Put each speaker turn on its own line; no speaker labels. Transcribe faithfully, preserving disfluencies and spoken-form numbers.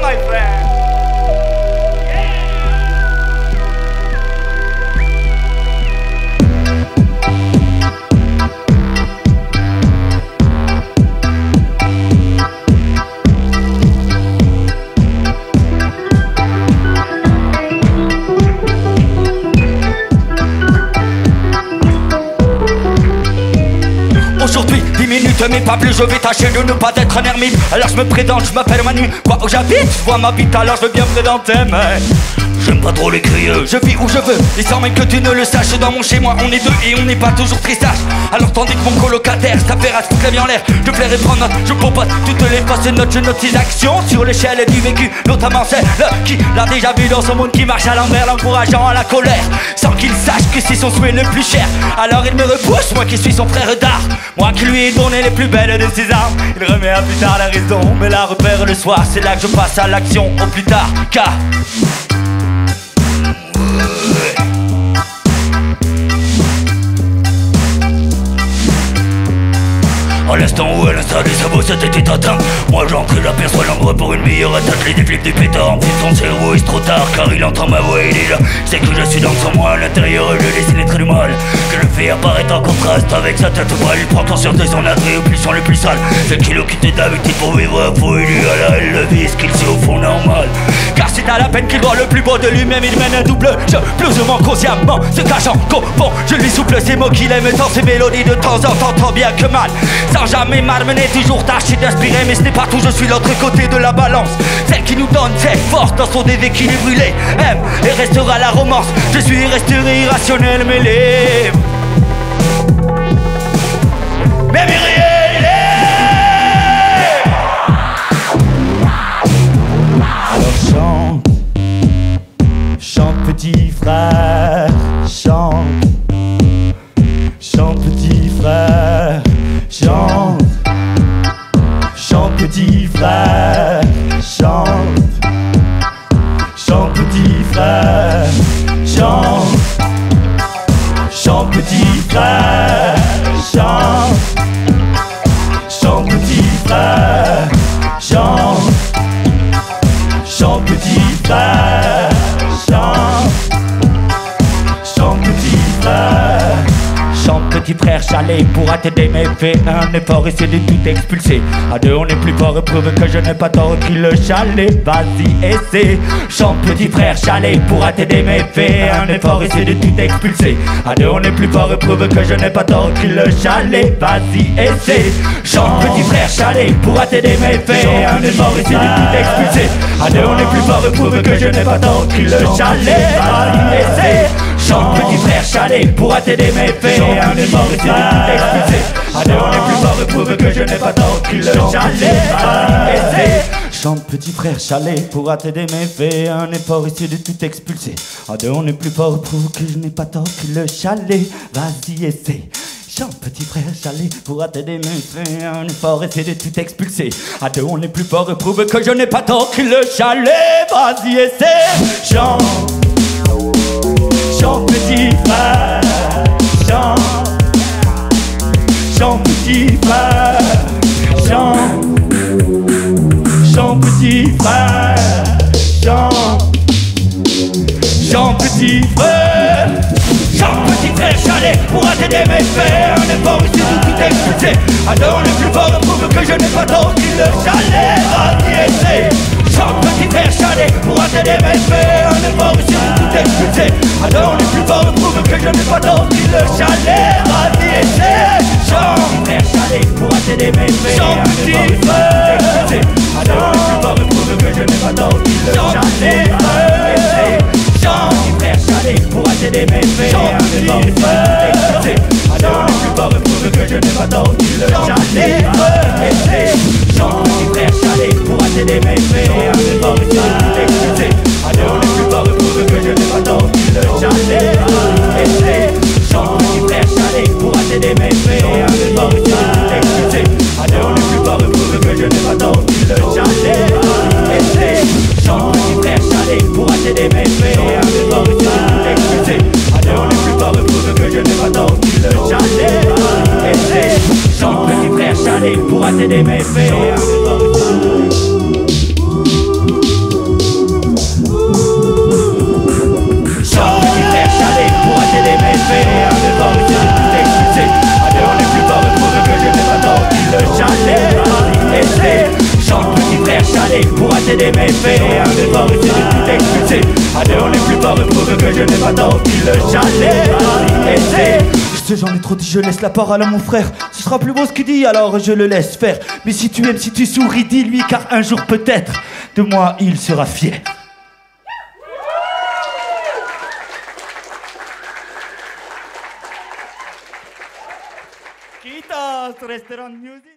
my friend.
Aujourd'hui, dix minutes mais pas plus, je vais tâcher de ne pas être un ermite. Alors je me présente, je m'appelle Manu. Quoi où j'habite, je vois ma bite, alors je veux bien me présenter, mais j'aime pas trop les crieux. Je vis où je veux, et sans même que tu ne le saches. Dans mon chez moi, on est deux et on n'est pas toujours très sages. Alors tandis que mon colocataire s'affaire à se foutre la vie en l'air, je plairai prendre note, je propose toutes les faces notes. Je note ses actions sur l'échelle du vécu, notamment celle qui l'a déjà vu dans son monde qui marche à l'envers, l'encourageant à la colère, sans qu'il sache que c'est son souhait le plus cher. Alors il me repousse, moi qui suis son frère d'art, moi qui lui ai donné les plus belles de ses armes. Il remet à plus tard la raison, mais la repère le soir. C'est là que je passe à l'action, au plus tard, car à l'instant où elle installe les sabots, c'était atteint. Moi j'entre et j'aperçois l'endroit pour une meilleure attaque. Les déflips du pétard enfile son cerveau et c'est trop tard, car il entend ma voix et déjà c'est que je suis dans son moi. À l'intérieur je dessine les traits du mal que je fais apparaître en contraste avec sa tête brûle. Il prend conscience de son attrait au puissant le plus sale. C'est qu'il a quitté d'habitude pour vivre fou. Il lui à la elle le vise qu'il sait au fond normal, car c'est à la peine qu'il doit le plus beau de lui-même. Il mène un double jeu, plus ou moins consciemment, se cachant qu'au fond je lui souffle ces mots qu'il aime tant, ces mélodies de temps en temps, tant bien que mal, sans jamais m'amener, toujours tâché d'inspirer. Mais ce n'est pas tout, je suis l'autre côté de la balance, celle qui nous donne cette force dans son déséquilibre. Il est, aime et restera la romance. Je suis resté irrationnel, mêlé, même irréel.
Alors chante, chante petit frère, chante, chante petit frère, chante, chante petit frère, chante, chante petit frère, chante, chante petit frère, chante, chante petit frère, chante, chante petit frère, chante, chante petit frère.
Chante petit frère, chalet pourra t'aider, mais fais un effort, essaie de tout expulser. À deux on est plus fort, prouve que je n'ai pas tort qu'il le chalet, vas-y essaie. Chante petit frère, chalet pourra t'aider, mais fais un effort, essaie de tout expulser. À deux on est plus fort, prouve que je n'ai pas tort qu'il le chalet, vas-y essaie. Chante petit frère, chalet pourra t'aider, mais fais un effort, essaie de tout expulser. À deux on est plus fort, prouve que je n'ai pas tort qu'il le chalet, vas-y essaie. Chante petit frère, chalet pourra t'aider, mais fais un effort, essaie de tout expulser. À deux on est plus fort, prouve que je n'ai pas tort qu'il le chalet, vas-y essaie.
Chante petit frère, chalet pourra t'aider, mais fais un effort, essaie de tout expulser. À deux on est plus fort, prouve que je n'ai pas tort qu'il le chalet, vas-y essaie. Chante petit frère, chalet pourra t'aider, mais fais un effort, essaie de tout expulser. À deux on est plus fort, prouve que je n'ai pas tort qu'il le chalet, vas-y essaie. Chante, chante petit frère, chante, chante petit frère, chante, chante petit frère, chante, chante petit frère, chante petit frère, chalet pourra t'aider, mais fais un effort, essaie de tout expulser. À deux on est plus fort, prouve que je n'ai pas tort qu'il le chalet, vas-y essaie. Chante petit frère, chalet pourra t'aider, mais fais un effort, essaie de tout expulser. À deux on est plus fort, prouve que je n'ai pas tort qu'il le chalet, vas-y essaie. Chante petit frère, chalet pourra t'aider, mais fais un effort, essaie de tout expulser. À deux on est plus fort, prouve que je n'ai pas tort qu'il le chalet, vas-y essaie. Chante petit frère, chalet pourra t'aider, mais fais un effort, essaie de tout expulser. À deux on est plus fort, prouve que je n'ai pas tort qu'il le chalet, vas-y essaie. Chante petit frère, chalet pourra t'aider, mais fais un effort, essaie de tout expulser. À deux on est plus fort, prouve que je n'ai pas tort qu'il le chalet, vas-y essaie. Chante petit frère, chalet pourra t'aider, mais fais un effort, essaie de tout expulser. À deux on est plus fort, prouve que je n'ai pas tort qu'il le chalet, vas-y essaie. Chante petit frère, chalet pourra t'aider, mais fais un effort, essaie de tout expulser. À deux on est plus fort, prouve que je n'ai pas tort qu'il le chalet, vas-y essaie. Chante petit frère, chalet pourra t'aider, mais fais un effort, essaie de tout expulser. essaie. Chante petit frère chalet pour hâter des méfaits. Un des forts ici de tout expulsé. À deux on est plus fort et prouve que je n'ai pas tant pis le chalet. Essaie. Je sais, j'en ai trop dit, je laisse la parole à mon frère. Ce sera plus beau ce qu'il dit, alors je le laisse faire. Mais si tu aimes, si tu souris, dis-lui, car un jour peut-être de moi il sera fier. Quitas, restaurant music.